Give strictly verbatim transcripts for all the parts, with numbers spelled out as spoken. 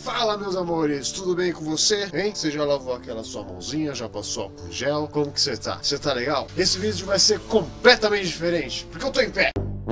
Fala, meus amores, tudo bem com você? Hein? Você já lavou aquela sua mãozinha, já passou álcool em gel? Como que você tá? Você tá legal? Esse vídeo vai ser completamente diferente, porque eu tô em pé.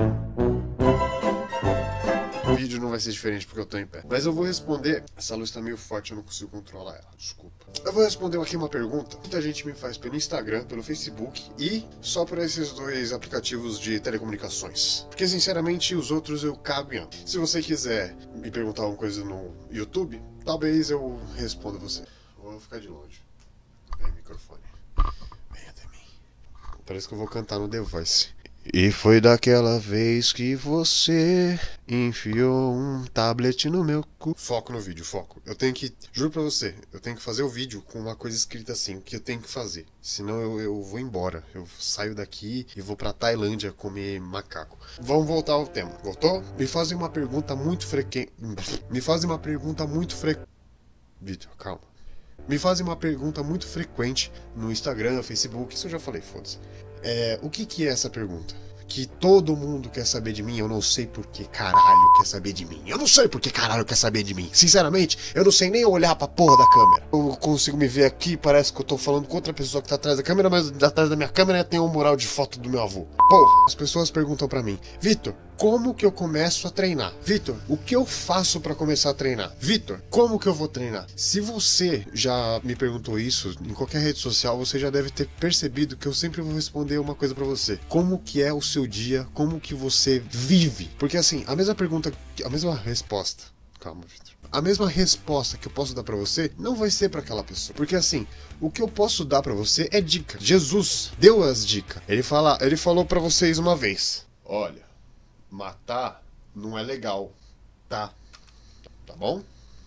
O vídeo não vai ser diferente porque eu tô em pé. Mas eu vou responder... Essa luz tá meio forte, eu não consigo controlar ela, desculpa. Eu vou responder aqui uma pergunta. Muita gente me faz pelo Instagram, pelo Facebook e só por esses dois aplicativos de telecomunicações. Porque, sinceramente, os outros eu cago em amo. Se você quiser me perguntar alguma coisa no YouTube, talvez eu responda você. Vou ficar de longe. Vem, microfone. Vem até mim. Parece que eu vou cantar no The Voice. E foi daquela vez que você enfiou um tablet no meu cu. Foco no vídeo, foco. Eu tenho que, juro pra você, eu tenho que fazer o vídeo com uma coisa escrita assim, o que eu tenho que fazer. Senão eu, eu vou embora. Eu saio daqui e vou pra Tailândia comer macaco. Vamos voltar ao tema. Voltou? Me fazem uma pergunta muito frequente. Me fazem uma pergunta muito frequente. Vídeo, calma. Me fazem uma pergunta muito frequente no Instagram, Facebook, isso eu já falei, foda-se. É, o que que é essa pergunta? Que todo mundo quer saber de mim, eu não sei por que caralho quer saber de mim. Eu não sei por que caralho quer saber de mim. Sinceramente, eu não sei nem olhar pra porra da câmera. Eu consigo me ver aqui, parece que eu tô falando com outra pessoa que tá atrás da câmera, mas atrás da minha câmera tem um mural de foto do meu avô. Porra, as pessoas perguntam pra mim, Vitor, como que eu começo a treinar? Vitor, o que eu faço pra começar a treinar? Vitor, como que eu vou treinar? Se você já me perguntou isso em qualquer rede social, você já deve ter percebido que eu sempre vou responder uma coisa pra você. Como que é o seu dia? Como que você vive? Porque assim, a mesma pergunta, a mesma resposta. Calma, Vitor. A mesma resposta que eu posso dar pra você não vai ser pra aquela pessoa. Porque assim, o que eu posso dar pra você é dica. Jesus deu as dicas. Ele fala, ele falou pra vocês uma vez. Olha, matar não é legal, tá? Tá bom?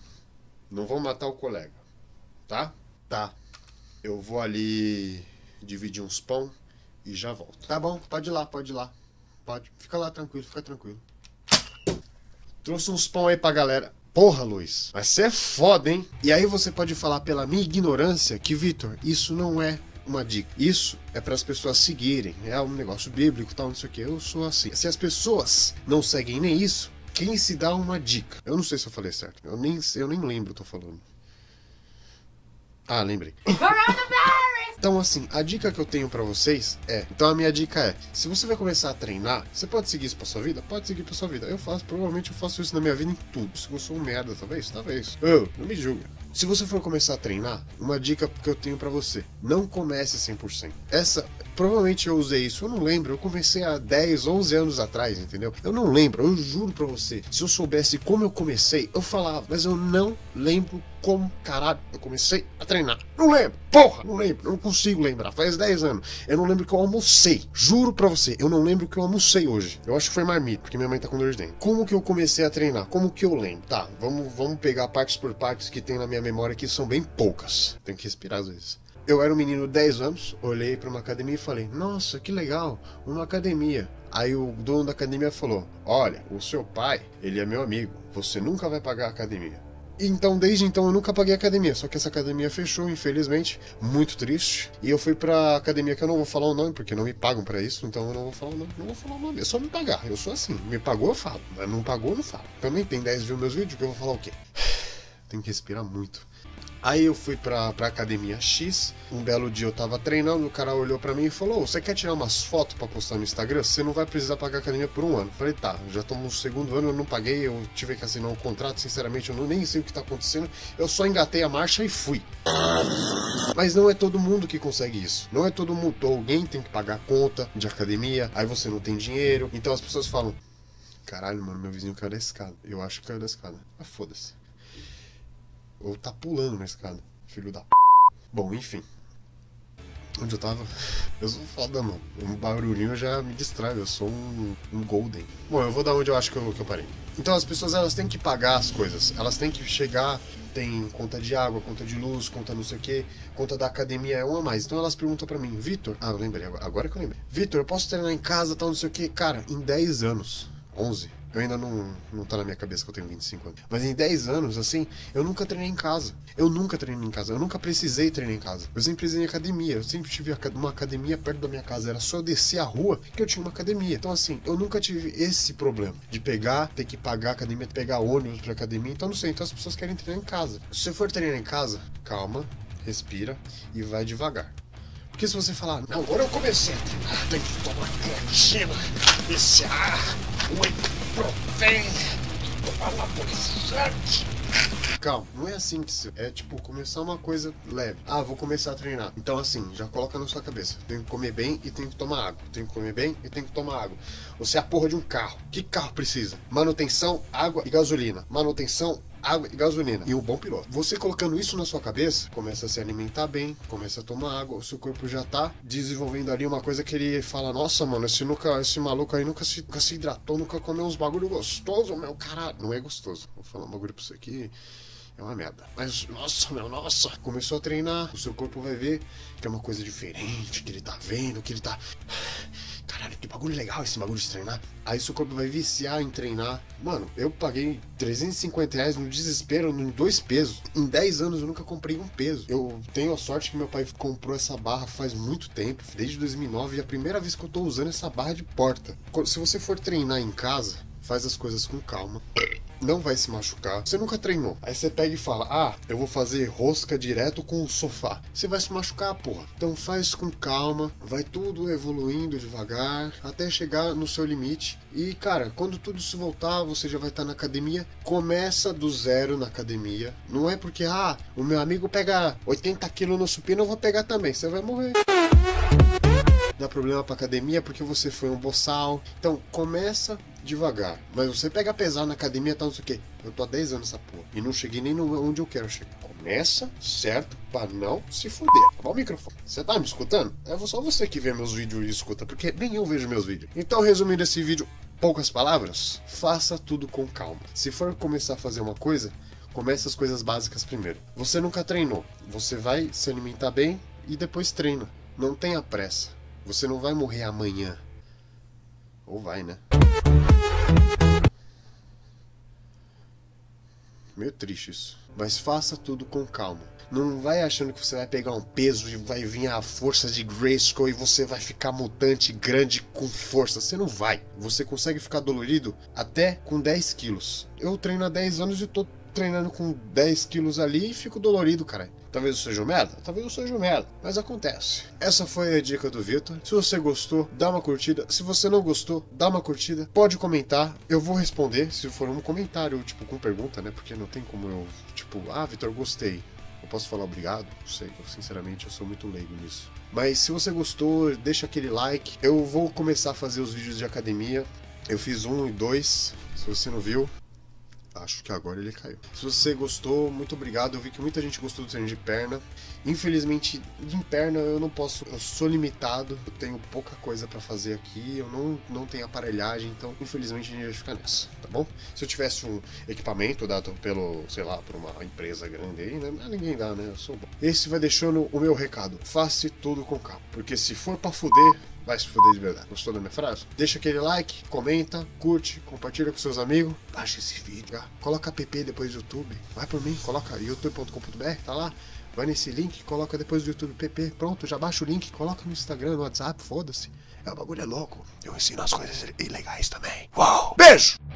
Não vou matar o colega, tá? Tá. Eu vou ali dividir uns pão e já volto. Tá bom, pode ir lá, pode ir lá. Pode. Fica lá tranquilo, fica tranquilo. Trouxe uns pão aí pra galera. Porra, Luiz, mas você é foda, hein? E aí você pode falar pela minha ignorância que, Vitor, isso não é uma dica. Isso é para as pessoas seguirem. É um negócio bíblico, tal, não sei o que. Eu sou assim. Se as pessoas não seguem nem isso, quem se dá uma dica? Eu não sei se eu falei certo. Eu nem, eu nem lembro o que eu tô falando. Ah, lembrei. Então assim, a dica que eu tenho pra vocês é... Então a minha dica é... Se você vai começar a treinar, você pode seguir isso pra sua vida? Pode seguir pra sua vida. Eu faço, provavelmente eu faço isso na minha vida em tudo. Se eu sou um merda, talvez? Talvez. Oh, não me julga. Se você for começar a treinar, uma dica que eu tenho pra você. Não comece cem por cento. Essa... Provavelmente eu usei isso, eu não lembro. Eu comecei há dez, onze anos atrás, entendeu? Eu não lembro, eu juro pra você. Se eu soubesse como eu comecei, eu falava. Mas eu não lembro como, caralho, eu comecei a treinar. Não lembro, porra, não lembro. Eu não consigo lembrar, faz dez anos. Eu não lembro que eu almocei. Juro pra você, eu não lembro que eu almocei hoje. Eu acho que foi marmita, porque minha mãe tá com dor de dente. Como que eu comecei a treinar? Como que eu lembro? Tá, vamos, vamos pegar partes por partes que tem na minha memória, que são bem poucas. Tem que respirar às vezes. Eu era um menino de dez anos, olhei para uma academia e falei, nossa, que legal, uma academia. Aí o dono da academia falou, olha, o seu pai, ele é meu amigo, você nunca vai pagar a academia. Então, desde então, eu nunca paguei a academia, só que essa academia fechou, infelizmente, muito triste. E eu fui pra academia que eu não vou falar o nome, porque não me pagam pra isso, então eu não vou falar o nome, não vou falar o nome, é só me pagar, eu sou assim, me pagou eu falo, mas não pagou eu não falo. Também tem dez views meus vídeos, que eu vou falar o quê? Tem que respirar muito. Aí eu fui pra, pra academia X, um belo dia eu tava treinando, o cara olhou pra mim e falou, você quer tirar umas fotos pra postar no Instagram? Você não vai precisar pagar a academia por um ano. Eu falei, tá, já tô no segundo ano, eu não paguei, eu tive que assinar um contrato, sinceramente eu não, nem sei o que tá acontecendo, eu só engatei a marcha e fui. Mas não é todo mundo que consegue isso, não é todo mundo, alguém tem que pagar a conta de academia, aí você não tem dinheiro, então as pessoas falam, caralho, mano, meu vizinho caiu da escada, eu acho que caiu da escada, ah, foda-se. Ou tá pulando na escada, filho da p... Bom, enfim. Onde eu tava? Eu sou foda, mano. Um barulhinho já me distrai, eu sou um, um golden. Bom, eu vou dar onde eu acho que eu, que eu parei. Então as pessoas, elas têm que pagar as coisas. Elas têm que chegar, tem conta de água, conta de luz, conta não sei o que, conta da academia é uma a mais. Então elas perguntam pra mim, Vitor... Ah, eu lembrei, agora, agora que eu lembrei. Vitor, eu posso treinar em casa, tal, não sei o que? Cara, em dez anos, onze, Eu ainda não, não tá na minha cabeça que eu tenho vinte e cinco anos. Mas em dez anos, assim, eu nunca treinei em casa. Eu nunca treinei em casa. Eu nunca precisei treinar em casa. Eu sempre precisei em academia. Eu sempre tive uma academia perto da minha casa. Era só eu descer a rua que eu tinha uma academia. Então, assim, eu nunca tive esse problema de pegar, ter que pagar a academia, pegar ônibus pra academia. Então, não sei. Então, as pessoas querem treinar em casa. Se você for treinar em casa, calma, respira e vai devagar. Porque se você falar, não, agora eu comecei a treinar, tem que tomar creatina, viciar, whey protein, tomar anabolizante. Calma, não é assim que se... É tipo, começar uma coisa leve. Ah, vou começar a treinar. Então assim, já coloca na sua cabeça. Tenho que comer bem e tenho que tomar água. Tenho que comer bem e tenho que tomar água. Você é a porra de um carro. Que carro precisa? Manutenção, água e gasolina. Manutenção, água e gasolina. E um bom piloto. Você colocando isso na sua cabeça, começa a se alimentar bem, começa a tomar água, o seu corpo já tá desenvolvendo ali uma coisa que ele fala, nossa, mano, esse, nunca, esse maluco aí nunca se, nunca se hidratou, nunca comeu uns bagulho gostoso, meu caralho. Não é gostoso. Vou falar um bagulho pra você aqui. É uma merda. Mas, nossa, meu, nossa. Começou a treinar, o seu corpo vai ver que é uma coisa diferente, que ele tá vendo, que ele tá... Caralho, que bagulho legal esse bagulho de treinar. Aí seu corpo vai viciar em treinar. Mano, eu paguei trezentos e cinquenta reais no desespero em dois pesos. Em dez anos eu nunca comprei um peso. Eu tenho a sorte que meu pai comprou essa barra faz muito tempo, desde dois mil e nove, e é a primeira vez que eu tô usando essa barra de porta. Se você for treinar em casa, faz as coisas com calma. Não vai se machucar. Você nunca treinou. Aí você pega e fala, ah, eu vou fazer rosca direto com o sofá. Você vai se machucar, porra. Então faz com calma, vai tudo evoluindo devagar, até chegar no seu limite. E, cara, quando tudo isso voltar, você já vai estar na academia. Começa do zero na academia. Não é porque, ah, o meu amigo pega oitenta quilos no supino, eu vou pegar também. Você vai morrer. Dá problema pra academia porque você foi um boçal. Então, começa devagar. Mas você pega pesado na academia, tá, não sei o quê. Eu tô há dez anos nessa porra. E não cheguei nem no onde eu quero chegar. Começa certo pra não se foder. Qual o microfone? Você tá me escutando? É só você que vê meus vídeos e escuta, porque nem eu vejo meus vídeos. Então, resumindo esse vídeo, poucas palavras, faça tudo com calma. Se for começar a fazer uma coisa, comece as coisas básicas primeiro. Você nunca treinou. Você vai se alimentar bem e depois treina. Não tenha pressa. Você não vai morrer amanhã. Ou vai, né? Meio triste isso. Mas faça tudo com calma. Não vai achando que você vai pegar um peso e vai vir a força de Grayskull e você vai ficar mutante grande com força. Você não vai. Você consegue ficar dolorido até com dez quilos. Eu treino há dez anos e tô treinando com dez quilos ali e fico dolorido, cara. Talvez eu seja um merda? Talvez eu seja um merda. Mas acontece. Essa foi a dica do Vitor. Se você gostou, dá uma curtida. Se você não gostou, dá uma curtida. Pode comentar. Eu vou responder se for um comentário, tipo, com pergunta, né? Porque não tem como eu, tipo, ah, Vitor, gostei. Eu posso falar obrigado? Não sei. Eu, sinceramente, eu sou muito leigo nisso. Mas se você gostou, deixa aquele like. Eu vou começar a fazer os vídeos de academia. Eu fiz um e dois. Se você não viu... Acho que agora ele caiu. Se você gostou, muito obrigado. Eu vi que muita gente gostou do treino de perna. Infelizmente, em perna eu não posso... Eu sou limitado. Eu tenho pouca coisa pra fazer aqui. Eu não, não tenho aparelhagem. Então, infelizmente, a gente vai ficar nessa. Tá bom? Se eu tivesse um equipamento dado pelo... Sei lá, por uma empresa grande aí, né? Mas ninguém dá, né? Eu sou bom. Esse vai deixando o meu recado. Faça tudo com calma. Porque se for pra fuder... vai se foder de verdade. Gostou da minha frase? Deixa aquele like, comenta, curte, compartilha com seus amigos. Baixa esse vídeo, tá? Coloca app depois do YouTube. Vai por mim, coloca youtube ponto com ponto br, tá lá. Vai nesse link, coloca depois do YouTube pp. Pronto, já baixa o link, coloca no Instagram, no WhatsApp, foda-se. É, o bagulho é louco. Eu ensino as coisas ilegais também. Uau! Beijo!